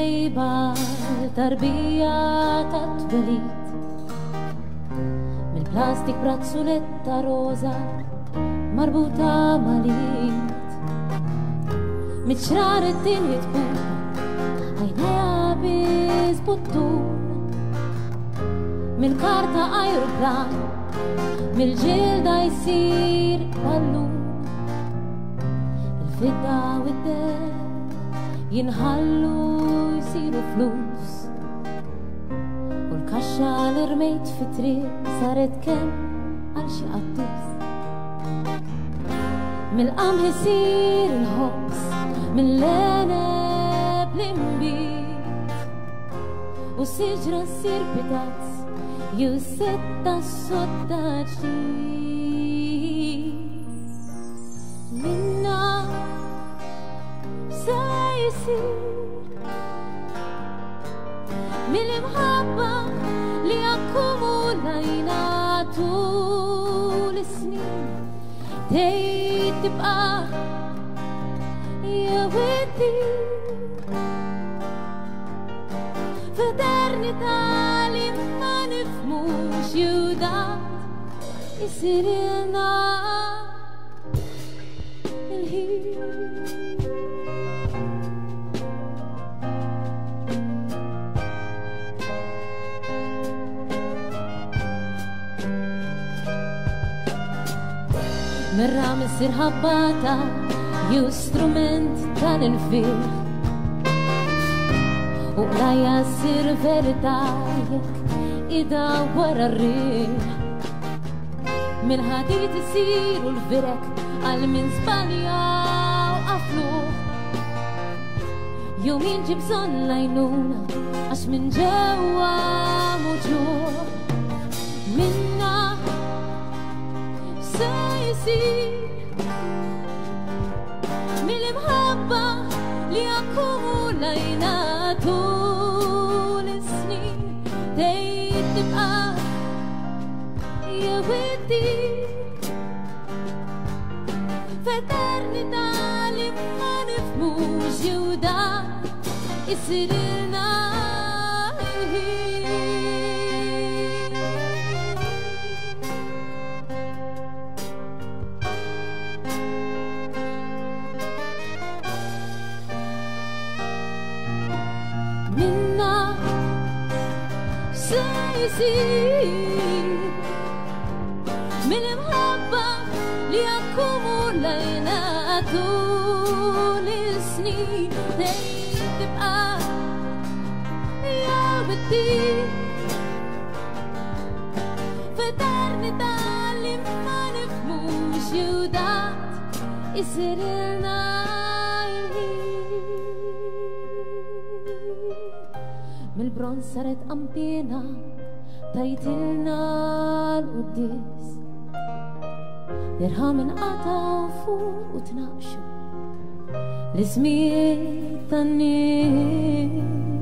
tajba tarbija tat-twelit mill-plastik brazzuletta roza marbuta malit mitxraret dinjet tkun għajnejha biz buttun mill-karta ajruplan mill-ġilda jsir ballun il-fidda u d-der jinħallu jsiru flus u l-kaxxa li rmejt fit-triq saret kemm għal xi qattus mill-qamħ isir il-ħobs mill-leneb l-imbit u siġra ssir pitazz jew setta sodda ġdid minna se jsir mill-imħabba li akkumulajna tul is-snin tgħid tibqa' jew iddir f'eternità li ma nifhmux jew dak isirilna il-ħin merra missir ħabbata jew strument tal-infir u lajja ssir verità jekk idawwar ar-riħ mill-ħadid isiru l-virek għal min żbalja u qafluh jew min ġie bżonn għajnuna għax minn ġewwa muġuh minna se jsir mill-imħabba li akkumulajna tul is-snin tgħid tibqa' jew iddir f'eternità li ma nifhmux jew dak isirilna minna se jsir mill-imħabba li akkumulajna tul is-snin tgħid tibqa' jew iddir f'eternità li ma nifhmux jew dak isirilna mill-bronz saret qampina tajtilna l-qudies dirħam inqataw fuq u tnaqxu l-ismijiet tan-nies